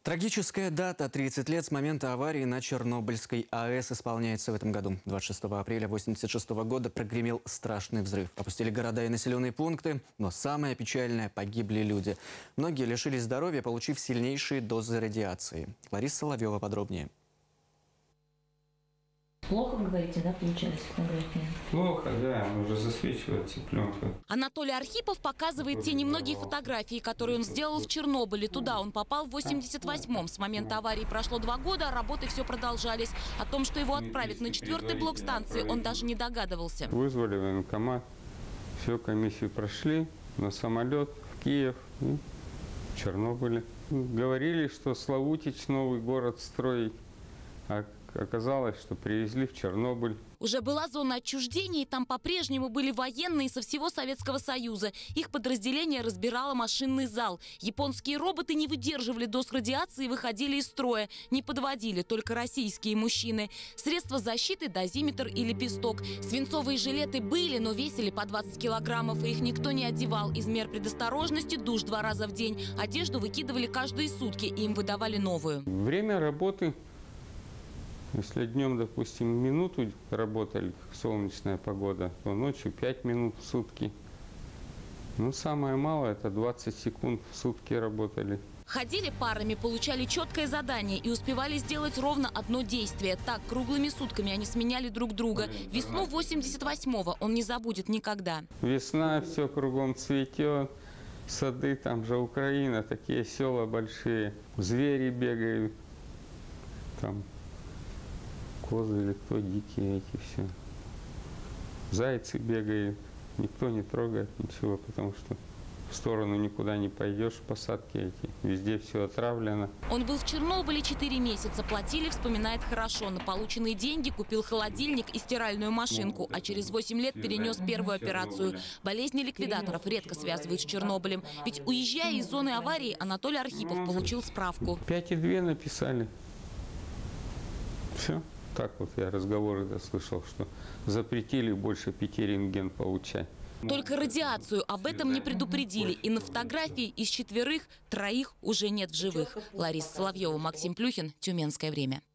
Трагическая дата. 30 лет с момента аварии на Чернобыльской АЭС исполняется в этом году. 26 апреля 1986 года прогремел страшный взрыв. Опустили города и населенные пункты, но самое печальное – погибли люди. Многие лишились здоровья, получив сильнейшие дозы радиации. Лариса Соловьева подробнее. Плохо, говорите, да, получилась фотография? Плохо, да, уже засвечивается пленка. Анатолий Архипов показывает те немногие фотографии, которые он сделал в Чернобыле. Туда он попал в 88-м. С момента аварии прошло 2 года, а работы все продолжались. О том, что его отправят на 4-й блок станции, он даже не догадывался. Вызвали военкомат, всю комиссию прошли на самолет в Киев и в Чернобыле. Говорили, что Славутич, новый город строить, а оказалось, что привезли в Чернобыль. Уже была зона отчуждения, и там по-прежнему были военные со всего Советского Союза. Их подразделение разбирало машинный зал. Японские роботы не выдерживали доз радиации и выходили из строя. Не подводили только российские мужчины. Средства защиты – дозиметр и лепесток. Свинцовые жилеты были, но весили по 20 килограммов, и их никто не одевал. Из мер предосторожности – душ 2 раза в день. Одежду выкидывали каждые сутки, и им выдавали новую. Время работы. Если днем, допустим, минуту работали, солнечная погода, то ночью 5 минут в сутки. Ну, самое малое – это 20 секунд в сутки работали. Ходили парами, получали четкое задание и успевали сделать ровно одно действие. Так, круглыми сутками они сменяли друг друга. Весну 88-го он не забудет никогда. Весна, все кругом цветет, сады, там же Украина, такие села большие, звери бегают, там козы или кто, дикие эти все. Зайцы бегают, никто не трогает ничего, потому что в сторону никуда не пойдешь, посадки эти, везде все отравлено. Он был в Чернобыле 4 месяца, платили, вспоминает хорошо. На полученные деньги купил холодильник и стиральную машинку, а через 8 лет перенес первую операцию. Болезни ликвидаторов редко связывают с Чернобылем. Ведь уезжая из зоны аварии, Анатолий Архипов получил справку. 5,2 написали. Все. Так вот я разговоры слышал, что запретили больше 5 рентген получать. Только радиацию об этом не предупредили. И на фотографии из 4 3 уже нет в живых. Лариса Соловьева, Максим Плюхин, Тюменское время.